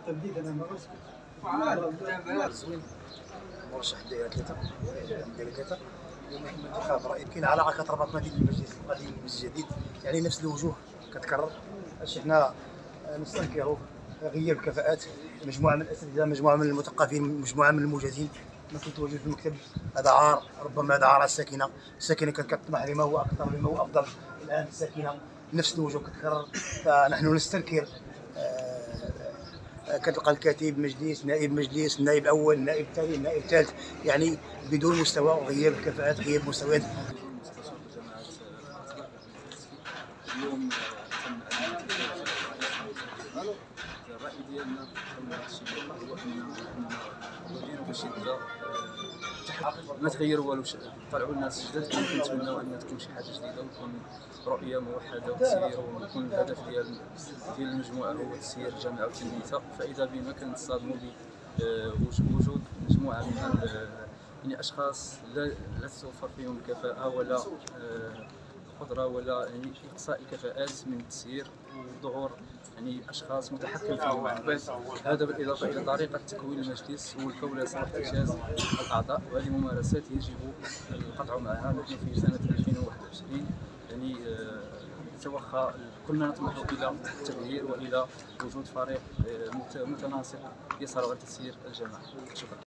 تمديد انا ما زوين مرشح الدائره 3 ومهم انتخاب راي كاين علاقه كتربط ما بين المجلس القديم والمجلس الجديد، يعني نفس الوجوه كتكرر. اش حنا نستنكروا غياب الكفاءات، مجموعه من الاساتذه، مجموعه من المثقفين، مجموعه من المجازين ما كيتواجدوا في المكتب. هذا عار، ربما هذا عار على الساكنه كانت كتطمح لما هو اكثر لما هو افضل. الان الساكنه نفس الوجوه كتكرر، فنحن نستنكر. كتلقى الكاتب مجلس، نائب مجلس، النائب الاول، النائب الثاني، النائب الثالث، يعني بدون مستوى وغياب الكفاءات، غياب مستويات. مستشار جماعة الأطباء اليوم تم الرأي ديالنا حول هذا الشيء هو أن نديروا بشدة ما تغيروا والو، طلعوا الناس جدد. كنتمناو أن تكون شي حاجة جديدة وتكون رؤية موحدة وتسير، ويكون الهدف ديال المجموعة هو تسيير الجامعة وتنميتها. فإذا بنا كنصطدموا بوجود مجموعة من أشخاص لا تتوفر فيهم الكفاءة ولا القدرة ولا يعني إقصاء الكفاءات من التسيير، وظهور يعني أشخاص متحكم فيهم. هذا بالإضافة إلى طريقة تكوين المجلس والكون صلاح إنجاز الأعضاء، وهذه ممارسات يجب القطع معها. نحن في سنة 2021 يعني توخى كلنا نطمح إلى التغيير وإلى وجود فريق متناسق يسعى على تسيير الجماعة. شكرا.